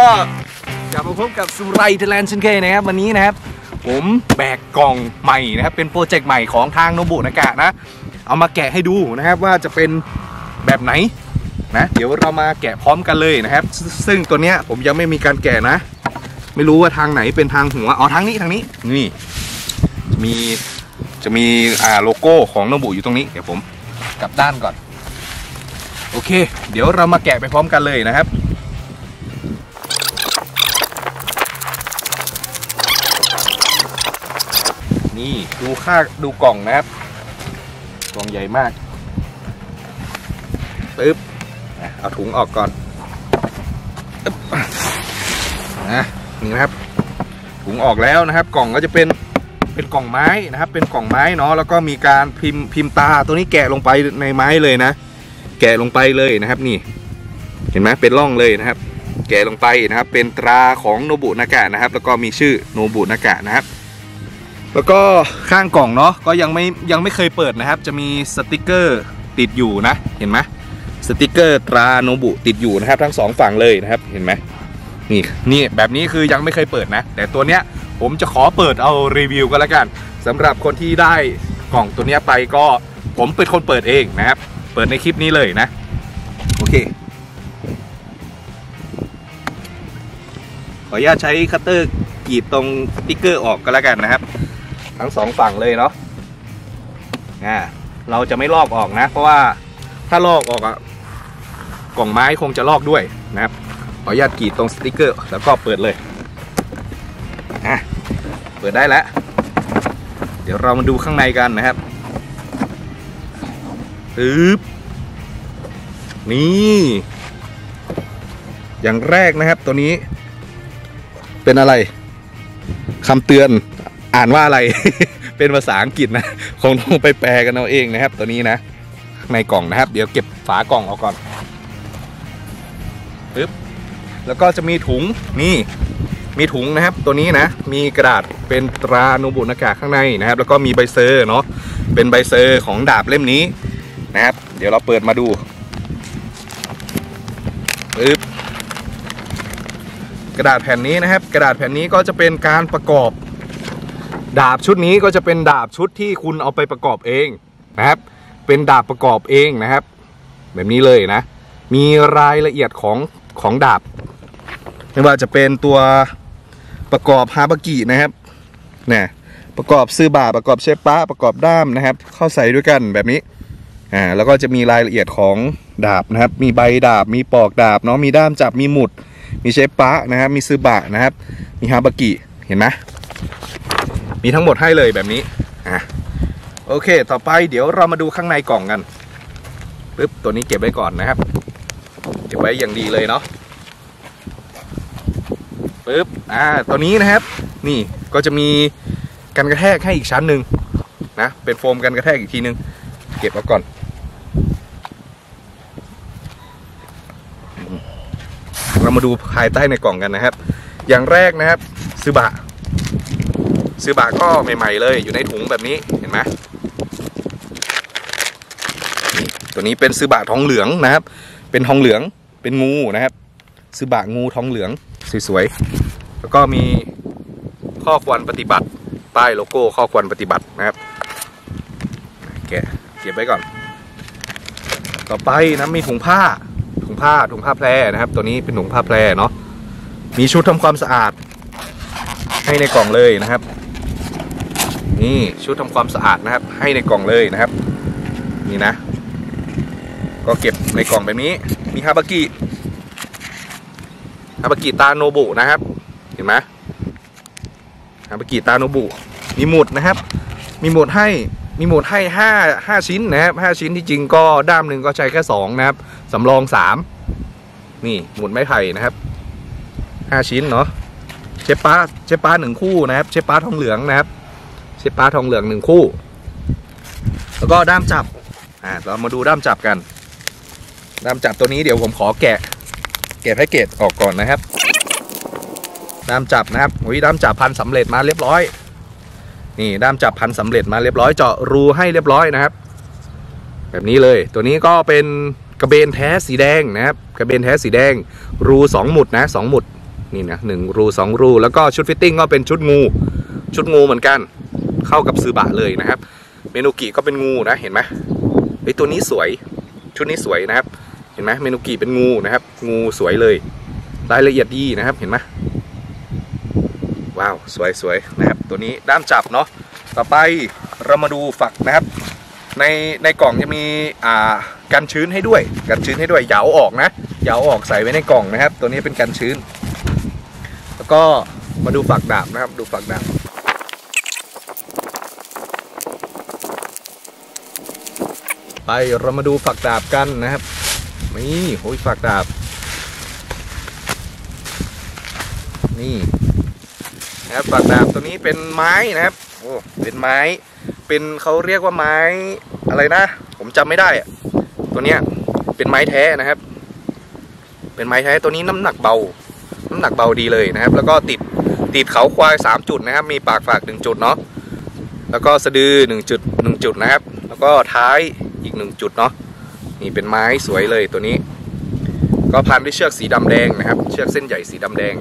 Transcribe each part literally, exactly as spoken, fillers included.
กลับมาพบกับสุไรไทยแลนด์เช่นเคยนะครับวันนี้นะครับผมแบกกล่องใหม่นะครับเป็นโปรเจกต์ใหม่ของทางโนบุนากะนะเอามาแกะให้ดูนะครับว่าจะเป็นแบบไหนนะเดี๋ยวเรามาแกะพร้อมกันเลยนะครับซึ่งตัวเนี้ยผมยังไม่มีการแกะนะไม่รู้ว่าทางไหนเป็นทางหัวอ๋อทางนี้ทางนี้นี่มีจะมีอ่าโลโก้ของโนบุอยู่ตรงนี้เดี๋ยวผมกลับด้านก่อนโอเคเดี๋ยวเรามาแกะไปพร้อมกันเลยนะครับนี่ดูค่าดูกล่องนะครับกล่องใหญ่มากปึ๊บเอาถุงออกก่อนนะนี่นะครับถุงออกแล้วนะครับกล่องก็จะเป็นเป็นกล่องไม้นะครับเป็นกล่องไม้เนาะแล้วก็มีการพิมพ์พิมพ์ตาตัวนี้แกะลงไปในไม้เลยนะแกะลงไปเลยนะครับนี่เห็นไหมเป็นร่องเลยนะครับแกะลงไปนะครับเป็นตราของโนบุนากะนะครับแล้วก็มีชื่อโนบุนากะนะครับแล้วก็ข้างกล่องเนาะก็ยังไม่ยังไม่เคยเปิดนะครับจะมีสติกเกอร์ติดอยู่นะเห็นไหมสติกเกอร์ตราโนบุติดอยู่นะครับทั้งสองฝั่งเลยนะครับเห็นไหมนี่นี่แบบนี้คือยังไม่เคยเปิดนะแต่ตัวเนี้ยผมจะขอเปิดเอารีวิวก็แล้วกันสำหรับคนที่ได้กล่องตัวเนี้ยไปก็ผมเป็นคนเปิดเองนะครับเปิดในคลิปนี้เลยนะโอเคขออนุญาตใช้คัตเตอร์กรีดตรงสติกเกอร์ออกก็แล้วกันนะครับทั้งสองฝั่งเลยเนาะอ่าเราจะไม่ลอกออกนะเพราะว่าถ้าลอกออกอะกล่องไม้คงจะลอกด้วยนะครับขออนุญาตกรีดตรงสติกเกอร์แล้วก็เปิดเลยอ่ะเปิดได้แล้วเดี๋ยวเรามาดูข้างในกันนะครับปึ๊บนี่อย่างแรกนะครับตัวนี้เป็นอะไรคำเตือนอ่านว่าอะไร เป็นภาษาอังกฤษนะคงต้องไปแปลกันเอาเองนะครับตัวนี้นะในกล่องนะครับเดี๋ยวเก็บฝากล่องออกก่อนปึ๊บแล้วก็จะมีถุงนี่มีถุงนะครับตัวนี้นะมีกระดาษเป็นตราโนบุนากะข้างในนะครับแล้วก็มีใบเซอร์เนาะเป็นใบเซอร์ของดาบเล่มนี้นะครับเดี๋ยวเราเปิดมาดูปึ๊บกระดาษแผ่นนี้นะครับกระดาษแผ่นนี้ก็จะเป็นการประกอบดาบชุดนี้ก็จะเป็นดาบชุดที่คุณเอาไปประกอบเองนะครับเป็นดาบประกอบเองนะครับแบบนี้เลยนะมีรายละเอียดของของดาบไม่ว่าจะเป็นตัวประกอบฮาบากินะครับเนี่ยประกอบซื่อบาประกอบเชปปะประกอบด้ามนะครับเข้าใส่ด้วยกันแบบนี้อ่าแล้วก็จะมีรายละเอียดของดาบนะครับมีใบดาบมีปอกดาบเนาะมีด้ามจับมีหมุดมีเชปปะนะครับมีซื่อบะนะครับมีฮาบากิเห็นไหมมีทั้งหมดให้เลยแบบนี้อ่ะโอเคต่อไปเดี๋ยวเรามาดูข้างในกล่องกันปึ๊บตัวนี้เก็บไว้ก่อนนะครับเก็บไว้อย่างดีเลยเนาะปึ๊บอ่าตัวนี้นะครับนี่ก็จะมีกันกระแทกให้อีกชั้นหนึ่งนะเป็นโฟมกันกระแทกอีกทีนึงเก็บเอาก่อนเรามาดูภายใต้ในกล่องกันนะครับอย่างแรกนะครับซึบะซึบะก็ใหม่ๆเลยอยู่ในถุงแบบนี้เห็นไหมตัวนี้เป็นซึบะทองเหลืองนะครับเป็นทองเหลืองเป็นงูนะครับซึบะงูทองเหลืองสวยๆแล้วก็มีข้อควรปฏิบัติป้ายโลโก้ข้อควรปฏิบัตินะครับแกะเก็บไว้ก่อนต่อไปนะมีถุงผ้าถุงผ้าถุงผ้าแพรนะครับตัวนี้เป็นถุงผ้าแพรเนาะมีชุดทำความสะอาดให้ในกล่องเลยนะครับนี่ชุดทำความสะอาดนะครับให้ในกล่องเลยนะครับนี่นะก็เก็บในกล่องแบบนี้มีฮาบากิฮาบากิตาโนบุนะครับเห็นไหมฮาบากิตาโนบุมีหมุดนะครับมีหมุดให้มีหมุดให้ห้าห้าชิ้นนะครับห้าชิ้นที่จริงก็ด้ามหนึ่งก็ใช้แค่สองนะครับสำรองสามนี่หมุดไม้ไผ่นะครับห้าชิ้นเนาะเชปปาเชปปาหนึ่งคู่นะครับเชปปาทองเหลืองนะครับเชปปาทองเหลืองหนึ่งคู่แล้วก็ด้ามจับอ่าเรามาดูด้ามจับกันด้ามจับตัวนี้เดี๋ยวผมขอแกะแกะแพ็กเกจออกก่อนนะครับด้ามจับนะครับโอ้ยด้ามจับพันสำเร็จมาเรียบร้อยนี่ด้ามจับพันสำเร็จมาเรียบร้อยเจาะรูให้เรียบร้อยนะครับแบบนี้เลยตัวนี้ก็เป็นกระเบนแท้สีแดงนะครับกระเบนแท้สีแดงรูสองหมุดนะสองหมุดนี่นะหนึ่งรูสองรูแล้วก็ชุดฟิตติ้งก็เป็นชุดงูชุดงูเหมือนกันเข้ากับซือบะเลยนะครับเมนูกิก็เป็นงูนะเห็นไหมไอตัวนี้สวยชุดนี้สวยนะครับเห็นไหมเมนูกิเป็นงูนะครับงูสวยเลยรายละเอียดดีนะครับเห็นไหมว้าวสวยสวยนะครับตัวนี้ด้ามจับเนาะต่อไปเรามาดูฝักนะครับในในกล่องจะมีอ่ากันชื้นให้ด้วยกันชื้นให้ด้วยเหยาออกนะเหยาออกใส่ไว้ในกล่องนะครับตัวนี้เป็นกันชื้นแล้วก็มาดูฝักดาบนะครับดูฝักดาบไปเรามาดูฝักดาบกันนะครับนี่โอ้ยฝักดาบนี่นะครับฝักดาบตัวนี้เป็นไม้นะครับโอ้เป็นไม้เป็นเขาเรียกว่าไม้อะไรนะผมจำไม่ได้อะตัวเนี้ยเป็นไม้แท้นะครับเป็นไม้แท้ตัวนี้น้ำหนักเบาน้ำหนักเบาดีเลยนะครับแล้วก็ติดติดเขาควายสามจุดนะครับมีปากฝากหนึ่งจุดเนาะแล้วก็สะดือหนึ่งจุดหนึ่งจุดนะครับแล้วก็ท้ายอีกหนึ่งจุดเนาะนี่เป็นไม้สวยเลยตัวนี้ก็พันด้วยเชือกสีดำแดงนะครับเชือกเส้นใหญ่สีดำแดง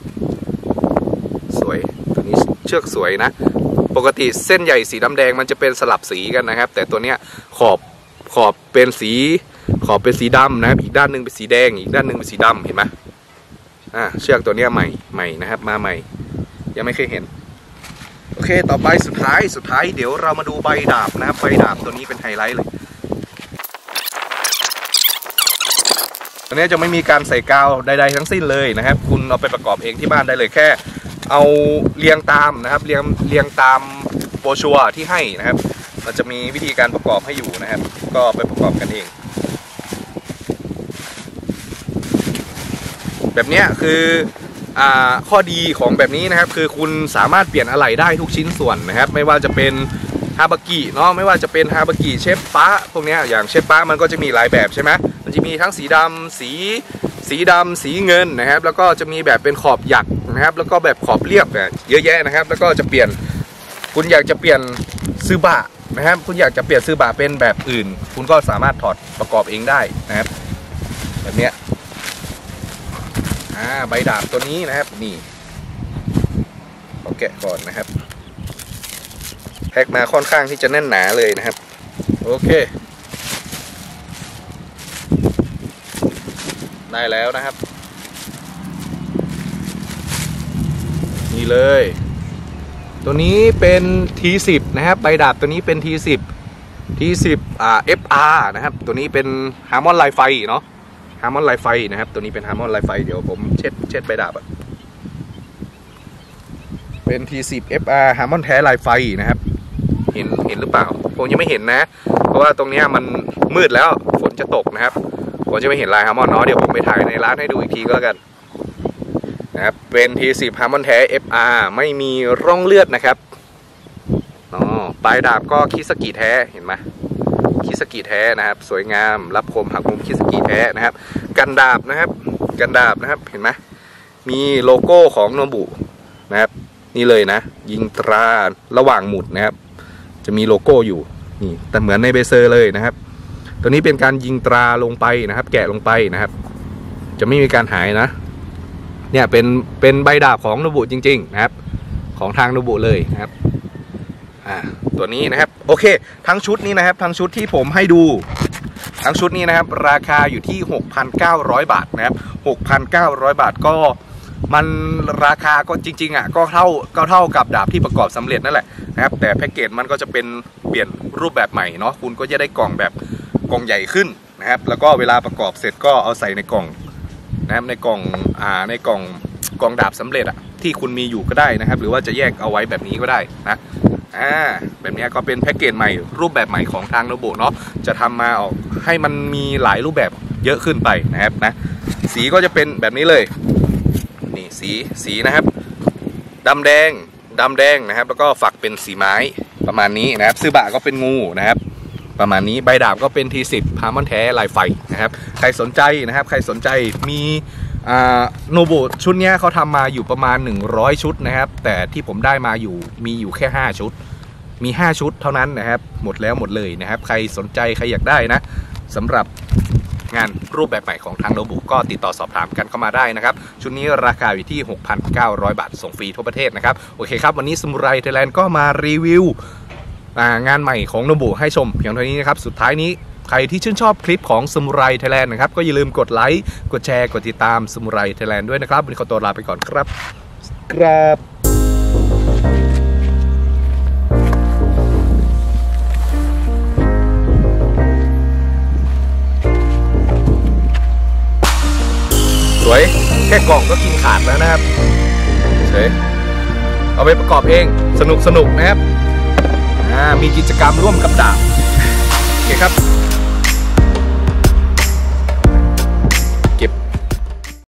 สวยตัวนี้เชือกสวยนะปกติเส้นใหญ่สีดำแดงมันจะเป็นสลับสีกันนะครับแต่ตัวเนี้ยขอบขอบเป็นสีขอบเป็นสีดำนะครับอีกด้านหนึ่งเป็นสีแดงอีกด้านหนึ่งเป็นสีดำเห็นไหมอ่าเชือกตัวเนี้ยใหม่ใหม่นะครับมาใหม่ยังไม่เคยเห็นโอเคต่อไปสุดท้ายสุดท้ายเดี๋ยวเรามาดูใบดาบนะครับใบดาบตัวนี้เป็นไฮไลท์เลยตัวนี้จะไม่มีการใส่กาวใดๆทั้งสิ้นเลยนะครับคุณเอาไปประกอบเองที่บ้านได้เลยแค่เอาเรียงตามนะครับเรียงเรียงตามโบชัวที่ให้นะครับมันจะมีวิธีการประกอบให้อยู่นะครับก็ไปประกอบกันเองแบบนี้คืออ่าข้อดีของแบบนี้นะครับคือคุณสามารถเปลี่ยนอะไหล่ได้ทุกชิ้นส่วนนะครับไม่ว่าจะเป็นฮาบากิเนาะไม่ว่าจะเป็นฮาบากิเชฟป้าพวกนี้อย่างเชฟป้ามันก็จะมีหลายแบบใช่ไหมมันจะมีทั้งสีดำสีสีดำสีเงินนะครับแล้วก็จะมีแบบเป็นขอบหยักนะครับแล้วก็แบบขอบเรียบเนี่ยเยอะแยะนะครับแล้วก็จะเปลี่ยนคุณอยากจะเปลี่ยนซือบะนะครับคุณอยากจะเปลี่ยนซือบะเป็นแบบอื่นคุณก็สามารถถอดประกอบเองได้นะครับแบบเนี้ยอ่าใบดาบตัวนี้นะครับนี่ขอแกะก่อนนะครับแพ็คมาค่อนข้างที่จะแน่นหนาเลยนะครับโอเคได้แล้วนะครับนี่เลยตัวนี้เป็น ที สิบ นะครับใบดาบตัวนี้เป็น ที สิบ ที สิบ อ่า เอฟ อาร์ นะครับตัวนี้เป็นฮาร์มอนไลไฟเนาะฮาร์มอนไลไฟนะครับตัวนี้เป็นฮาร์มอนไลไฟเดี๋ยวผมเช็ดเช็ดใบดาบอ่ะเป็น ที สิบ เอฟ อาร์ ฮาร์มอนแท้ไลไฟนะครับเห็นเห็นหรือเปล่าผมยังไม่เห็นนะเพราะว่าตรงนี้มันมืดแล้วฝนจะตกนะครับผมจะไม่เห็นลายฮาร์มอนเนาะเดี๋ยวผมไปถ่ายในร้านให้ดูอีกทีก็แล้วกันนะครับเป็น ที สิบ ฮาร์มอนแท้ เอฟ อาร์ ไม่มีร่องเลือดนะครับอ๋อปลายดาบก็คิสกิแท้เห็นไหมคิสกิแท้นะครับสวยงามรับคมหักมุมคิสกิแท้นะครับกันดาบนะครับกันดาบนะครับเห็นไหมมีโลโก้ของโนบุนะครับนี่เลยนะยิงตราระหว่างหมุดนะครับจะมีโลโก้อยู่นี่แต่เหมือนในเบเซอร์เลยนะครับตัวนี้เป็นการยิงตราลงไปนะครับแกะลงไปนะครับจะไม่มีการหายนะเนี่ยเป็นเป็นใบดาบของโนบุจริงๆนะครับของทางโนบุเลยนะครับอ่าตัวนี้นะครับโอเคทั้งชุดนี้นะครับทั้งชุดที่ผมให้ดูทั้งชุดนี้นะครับราคาอยู่ที่ หกพันเก้าร้อย บาทนะครับ หกพันเก้าร้อย บาทก็มันราคาก็จริงๆอ่ะก็เท่าก็เท่ากับดาบที่ประกอบสำเร็จนั่นแหละนะครับแต่แพ็กเกจมันก็จะเป็นเปลี่ยนรูปแบบใหม่เนาะคุณก็จะได้กล่องแบบกล่องใหญ่ขึ้นนะครับแล้วก็เวลาประกอบเสร็จก็เอาใส่ในกล่องนะครับในกล่องอ่าในกล่องกล่องดาบสำเร็จอ่ะที่คุณมีอยู่ก็ได้นะครับหรือว่าจะแยกเอาไว้แบบนี้ก็ได้นะอ่าแบบนี้ก็เป็นแพ็กเกจใหม่รูปแบบใหม่ของทางโนบุเนาะจะทำมาออกให้มันมีหลายรูปแบบเยอะขึ้นไปนะครับนะสีก็จะเป็นแบบนี้เลยนี่สีสีนะครับดำแดงดำแดงนะครับแล้วก็ฝักเป็นสีไม้ประมาณนี้นะครับซือบะก็เป็นงูนะครับประมาณนี้ใบดาบก็เป็น ที สิบ ฮาร์มอนแท้ลายไฟนะครับใครสนใจนะครับใครสนใจมีโนบุชุดนี้เขาทำมาอยู่ประมาณหนึ่งร้อยชุดนะครับแต่ที่ผมได้มาอยู่มีอยู่แค่ห้าชุดมีห้าชุดเท่านั้นนะครับหมดแล้วหมดเลยนะครับใครสนใจใครอยากได้นะสำหรับงานรูปแบบใหม่ของทางโนบุก็ติดต่อสอบถามกันเข้ามาได้นะครับชุดนี้ราคาอยู่ที่ หกพันเก้าร้อย บาทส่งฟรีทั่วประเทศนะครับโอเคครับวันนี้สมุไรไทยแลนด์ก็มารีวิวงานใหม่ของโนบุให้ชมเพียงเท่านี้นะครับสุดท้ายนี้ใครที่ชื่นชอบคลิปของสมุไรไทยแลนด์นะครับก็อย่าลืมกดไลค์กดแชร์กดติดตามสมุไรไทยแลนด์ด้วยนะครับวันนี้ขอตัวลาไปก่อนครับครับสวยแค่กล่องก็กินขาดแล้วนะครับเฉยเอาไปประกอบเองสนุกสนุกนะครับมีกิจกรรมร่วมกับดาบโอเคครับ